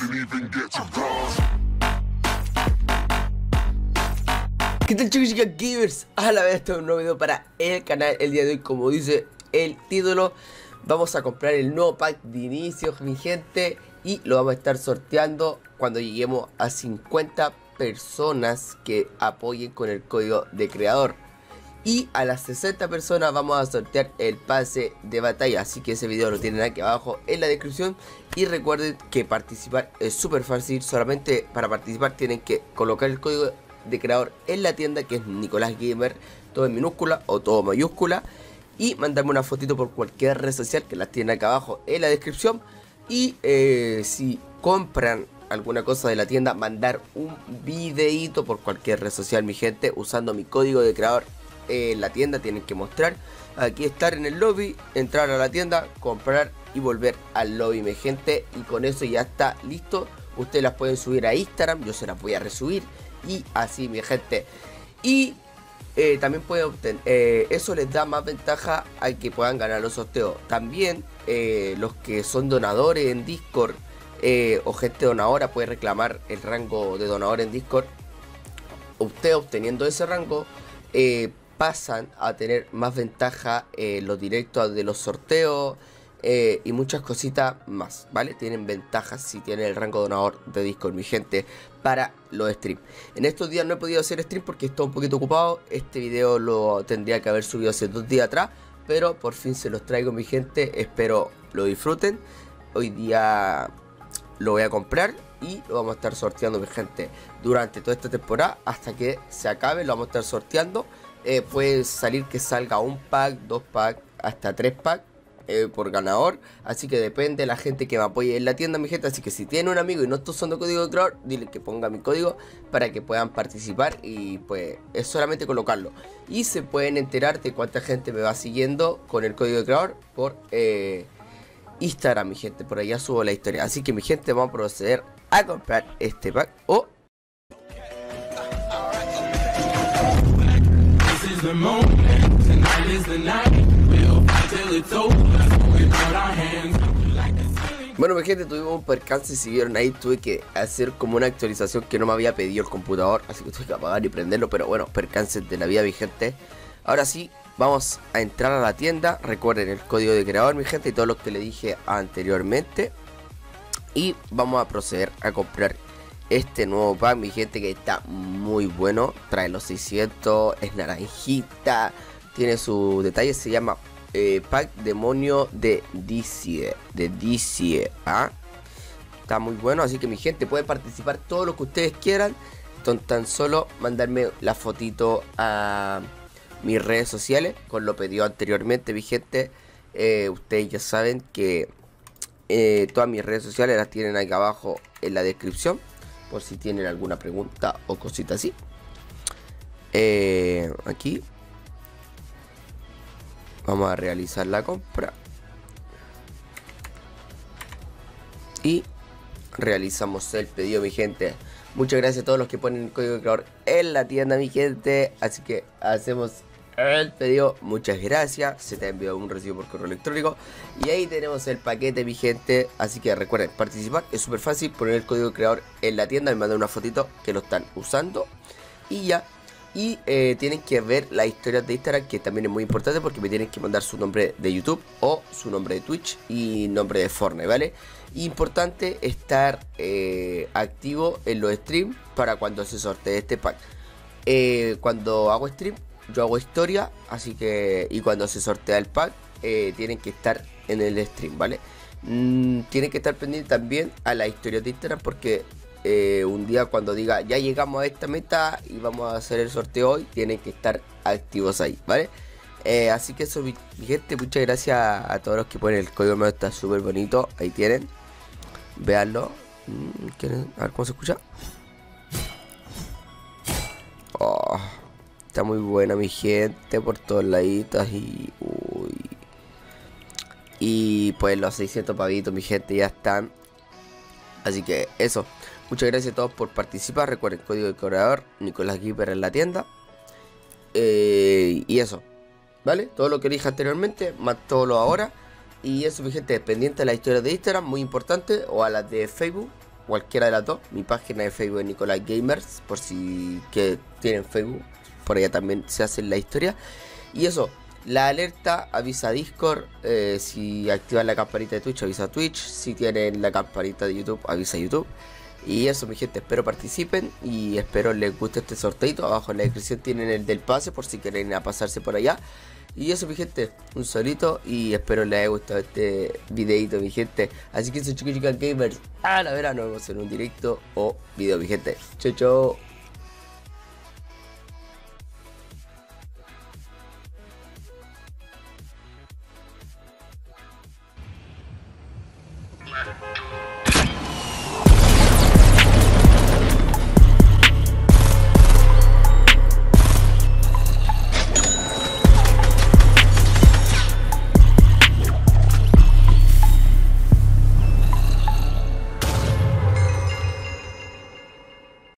¿Qué tal, chicos y chicas gamers? A la vez, este es un nuevo video para el canal. El día de hoy, como dice el título, vamos a comprar el nuevo pack de inicio, mi gente, y lo vamos a estar sorteando cuando lleguemos a 50 personas que apoyen con el código de creador. Y a las 60 personas vamos a sortear el pase de batalla. Así que ese video lo tienen aquí abajo en la descripción. Y recuerden que participar es súper fácil. Solamente para participar tienen que colocar el código de creador en la tienda, que es Nicolás Gamer, todo en minúscula o todo mayúscula, y mandarme una fotito por cualquier red social que las tienen acá abajo en la descripción. Y si compran alguna cosa de la tienda, mandar un videito por cualquier red social, mi gente, usando mi código de creador en la tienda. Tienen que mostrar aquí, estar en el lobby, entrar a la tienda, comprar y volver al lobby, mi gente, y con eso ya está listo. Ustedes las pueden subir a Instagram, yo se las voy a resubir y así, mi gente. Y también pueden obtener, eso les da más ventaja a que puedan ganar los sorteos. También los que son donadores en Discord o gente donadora puede reclamar el rango de donador en Discord. Usted obteniendo ese rango pasan a tener más ventaja los directos de los sorteos y muchas cositas más, ¿vale? Tienen ventajas si tienen el rango donador de Discord, mi gente, para los streams. En estos días no he podido hacer stream porque estoy un poquito ocupado. Este video lo tendría que haber subido hace 2 días atrás, pero por fin se los traigo, mi gente. Espero lo disfruten. Hoy día lo voy a comprar y lo vamos a estar sorteando, mi gente, durante toda esta temporada hasta que se acabe. Lo vamos a estar sorteando. Puede salir que salga un pack, 2 packs, hasta 3 packs por ganador. Así que depende de la gente que me apoye en la tienda, mi gente. Así que si tiene un amigo y no está usando código de creador, dile que ponga mi código para que puedan participar. Y pues es solamente colocarlo. Y se pueden enterar de cuánta gente me va siguiendo con el código de creador por Instagram, mi gente. Por allá subo la historia. Así que, mi gente, vamos a proceder a comprar este pack. Bueno, mi gente, tuvimos un percance. Si vieron ahí, tuve que hacer como una actualización que no me había pedido el computador, así que tuve que apagar y prenderlo. Pero bueno, percances de la vida, mi gente. Ahora sí, vamos a entrar a la tienda. Recuerden el código de creador, mi gente, y todo lo que le dije anteriormente. Y vamos a proceder a comprar este nuevo pack, mi gente, que está muy bueno. Trae los 600, es naranjita, tiene su detalle. Se llama pack demonio de Dicie, ¿ah? Está muy bueno, así que, mi gente, pueden participar todo lo que ustedes quieran. Tan solo mandarme la fotito a mis redes sociales con lo pedido anteriormente, mi gente. Ustedes ya saben que todas mis redes sociales las tienen aquí abajo en la descripción, por si tienen alguna pregunta o cosita así. Aquí vamos a realizar la compra y realizamos el pedido, mi gente. Muchas gracias a todos los que ponen el código de creador en la tienda, mi gente. Así que hacemos el pedido. Muchas gracias. Se te ha enviado un recibo por correo electrónico y ahí tenemos el paquete, mi gente. Así que recuerden participar, es súper fácil. Poner el código de creador en la tienda, me mandan una fotito que lo están usando y ya. Y tienen que ver las historias de Instagram, que también es muy importante, porque me tienen que mandar su nombre de YouTube o su nombre de Twitch y nombre de Fortnite, ¿vale? Importante estar activo en los streams para cuando se sortee este pack. Cuando hago stream, yo hago historia, así que, y cuando se sortea el pack, tienen que estar en el stream, ¿vale? Tienen que estar pendientes también a las historias de Instagram, porque un día cuando diga ya llegamos a esta meta y vamos a hacer el sorteo hoy, tienen que estar activos ahí, ¿vale? Así que eso, mi gente, muchas gracias a todos los que ponen el código nuevo. Está súper bonito, ahí tienen, véanlo. A ver cómo se escucha. Oh, está muy buena, mi gente, por todos laditos. Y pues los 600 pavitos, mi gente, ya están. Así que eso, muchas gracias a todos por participar. Recuerden el código de creador, Nicolás Gamer en la tienda. Y eso, ¿vale? Todo lo que dije anteriormente, más todo lo ahora. Y eso, mi gente, pendiente a las historias de Instagram, muy importante, o a las de Facebook. cualquiera de las dos. Mi página de Facebook es Nicolás Gamers, por si que tienen Facebook, por allá también se hace la historia. Y eso, la alerta avisa a Discord, si activan la campanita de Twitch avisa a Twitch, si tienen la campanita de YouTube avisa a YouTube. Y eso, mi gente, espero participen y espero les guste este sorteito. Abajo en la descripción tienen el del pase por si quieren ir a pasarse por allá. Y eso, mi gente, un solito y espero les haya gustado este videito, mi gente. Así que soy Chico Chica Gamers, a la vera, nos vemos en un directo o video, mi gente. Chau, chau. Let's do it.